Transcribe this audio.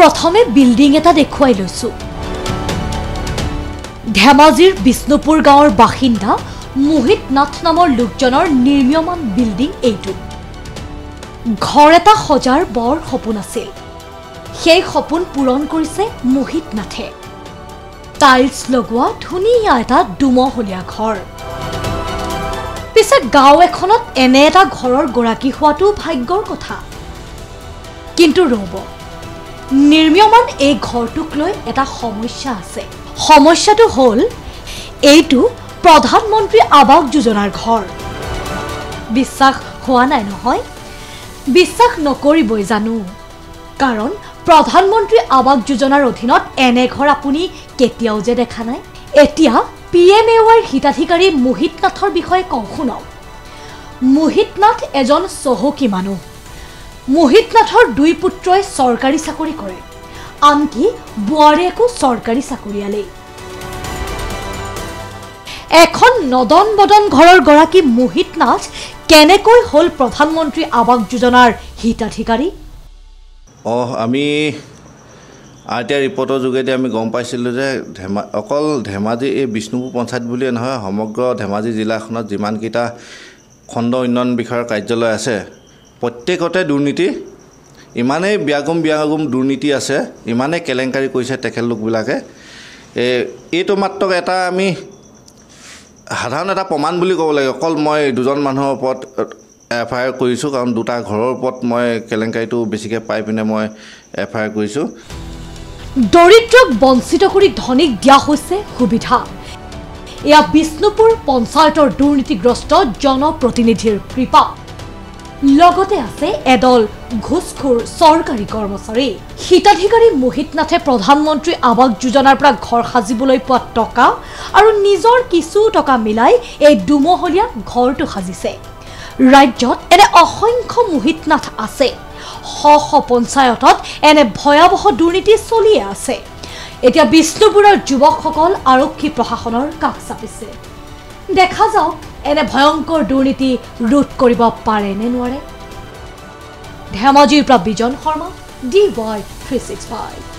প্ৰথমে বিল্ডিং এটা দেখুৱাই লৈছো ধেমাজিৰ বিষ্ণুপুৰ গাঁৱৰ বাসিন্দা মোহিত নাথ নামৰ লোকজনৰ নিৰ্মীয়মান বিল্ডিং এইটো ঘৰ এটা সজাৰ বৰ সপোন আছিল সেই সপোন পূৰণ কৰিছে মোহিত নাথে টাইলছ লগোৱা ধুনীয়া এটা দুমহলীয়া ঘৰ পিছে গাঁও এখনত এনে এটা ঘৰৰ গৰাকী হোৱাটো ভাগ্যৰ কথা কিন্তু ৰব নিৰ্মীয়মান এই ঘৰটোক লৈ এটা সমস্যা আছে সমস্যাটো হ'ল এইটো প্ৰধানমন্ত্ৰী আৱাস যোজনাৰ ঘৰ বিশ্বাস হোৱা নাই নহয় বিশ্বাস নকৰিবই জানো কাৰণ প্ৰধানমন্ত্ৰী আৱাস যোজনাৰ অধীনত এনে ঘৰ আপুনি কেতিয়াও যে দেখা নাই এতিয়া PMAYৰ হিতাধিকাৰী মোহিত নাথৰ বিষয়ে কওঁ শুনক মোহিত নাথ এজন চহকী মানুহ মোহিত নাথৰ দুই পুত্ৰই চৰকাৰী চাকৰি কৰে আনকি বুৱাৰীয়েকো চৰকাৰী চাকৰিয়ালে এখন নদন বদন ঘৰৰ গৰাকী মোহিত নাথ কেনেকৈ হল প্ৰধানমন্ত্ৰী আৱাস যোজনাৰ হিতাধিকাৰী আমি আৰটিআই ৰিপৰ্টৰ যোগেদি আমি গম পাইছিলোঁ যে অকল ধেমাজি এই বিষ্ণুপুৰ পঞ্চায়ত বুলিয়ে নহয় সমগ্ৰ ধেমাজি জিলাখনত যিমানকেইটা খণ্ড উন্নয়ন বিষয়ৰ কাৰ্যালয় আছে প্ৰত্যেকতে দুৰ্নীতি ইমানেই বিয়াগুম দুৰ্নীতি আছে ইমানেই কেলেংকাৰী কৰিছে তেখেতলোকবিলাকে এইটো মাত্ৰ এটা আমি সাধাৰণ এটা প্ৰমাণ বুলি ক'ব লাগে অকল মই দুজন মানুহৰ ওপৰত FIR কৰিছোঁ কাৰণ দুটা ঘৰৰ ওপৰত মই কেলেংকাৰীটো বেছিকৈ পাই পিনে মই FIR কৰিছোঁ দৰিদ্ৰক বঞ্চিত কৰি ধনীক দিয়া হৈছে সুবিধা এয়া বিষ্ণুপুৰ পঞ্চায়তৰ দুৰ্নীতিগ্ৰস্ত জনপ্ৰতিনিধিৰ কৃপা লগতে আছে এডল ঘুষখোৰ চৰকাৰী কৰ্মচাৰী হিতাধিকাৰী মোহিত নাথে প্ৰধানমন্ত্ৰী আৱাস যোজনাৰ পৰা ঘৰ সাজিবলৈ পোৱা টকা আৰু নিজৰ কিছু টকা মিলাই এই দুমহলীয়া ঘৰটো সাজিছে ৰাজ্যত এনে অসংখ্য মোহিত নাথ আছে শ পঞ্চায়তত এনে ভয়াৱহ দুৰ্নীতি চলিয়ে আছে এতিয়া বিষ্ণুপুৰৰ যুৱকসকল আৰক্ষী প্ৰশাসনৰ কাষ চাপিছে দেখা যাওক এনে ভয়ংকৰ দুৰ্নীতি ৰোধ কৰিব পাৰে নে নোৱাৰে ধেমাজিৰ পৰা বিজন শৰ্মা DY365